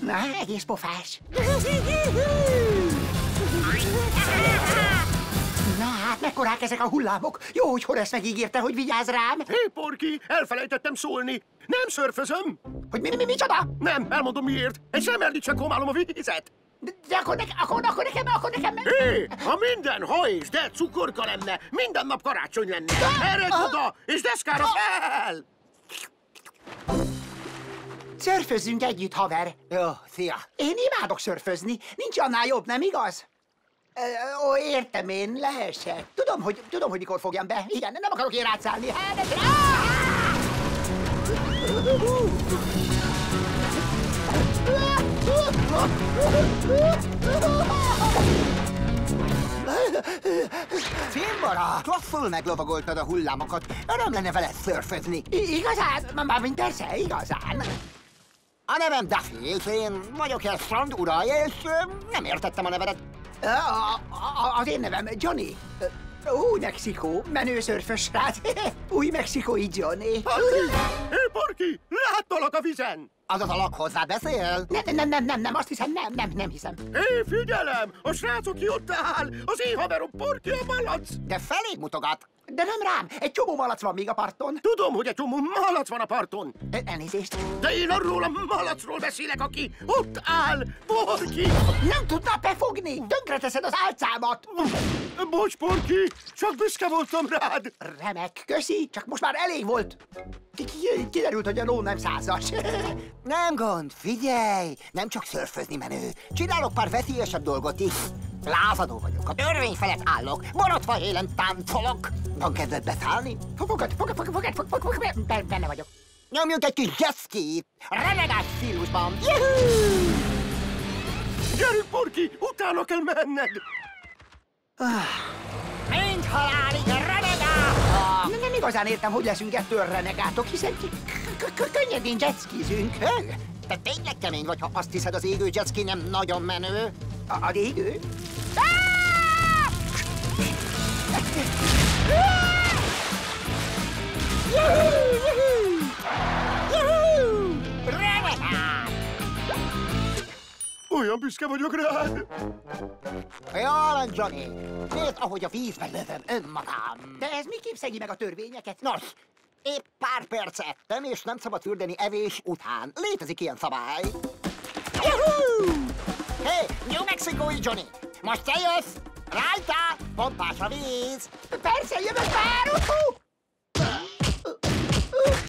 Na, egész pofás. Na hát, mekkorák ezek a hullámok? Jó, hogy Horace megígérte, hogy vigyázz rám. Hé, Porky, elfelejtettem szólni. Nem szörfözöm. Hogy micsoda? Nem, elmondom miért. Egy szemerdit sem komálom a vizet. De akkor nekem... Hé, ha minden ha és de cukorka lenne, minden nap karácsony lenne. Eredj oda, és deszkára fel! Szörfözzünk együtt, haver. Jó, szia. Én imádok szörfözni. Nincs annál jobb, nem igaz? Ó, értem én, lehessen. Tudom, hogy mikor fogjam be. Igen, nem akarok én rátszállni. Fimbora, rosszul meglovagoltad a hullámokat. Öröm lenne veled szörfözni. Igazán? Mármint persze, igazán. A nevem Duffy, és én vagyok egy strand ura, és nem értettem a nevedet. Az én nevem Johnny. Új Mexikó, menő szörfös srác. Új mexikói Johnny. Hé, Porky, láttalak a vizen! Az az alak hozzá beszél? Nem, azt hiszem, nem hiszem. Hé, figyelem! A srác, aki ott áll! Az én haverom Porky a malac! De felé mutogat. De nem rám, egy csomó malac van még a parton. Tudom, hogy egy csomó malac van a parton. Elnézést. De én arról a malacról beszélek, aki ott áll! Porky! Nem tudnál befogni! Tönkreteszed az álcámat! Bocs, Porky! Csak büszke voltam rád! Remek, köszi, csak most már elég volt. Kiderült, hogy a ló nem 100-as. Nem gond, figyelj! Nem csak szörfözni menő. Csinálok pár veszélyesebb dolgot is. Lázadó vagyok, a törvény felett állok, maradva élen táncolok. Van kedved beszállni? Fogad, benne vagyok. Nyomjunk egy kis jetskit, renegált stílusban. Gyerünk, Porky! Utána kell menned! Mind halálig renegátok! Nem igazán értem, hogy leszünk ettől renegátok, hiszen könnyedén jetskizünk. Te tényleg kemény vagy, ha azt hiszed, az égő jetski nem nagyon menő? Az égő? Olyan büszke vagyok rád! Jól van, Johnny. Nézd, ahogy a vízbe lövöm önmagam. De ez miképp szegi meg a törvényeket? Nos, épp pár perc ettem, és nem szabad fürdeni evés után. Létezik ilyen szabály. Juhú! Hé, New Mexikói Johnny! Most te jössz? Rajta! Pompás a víz! Persze, jövök már!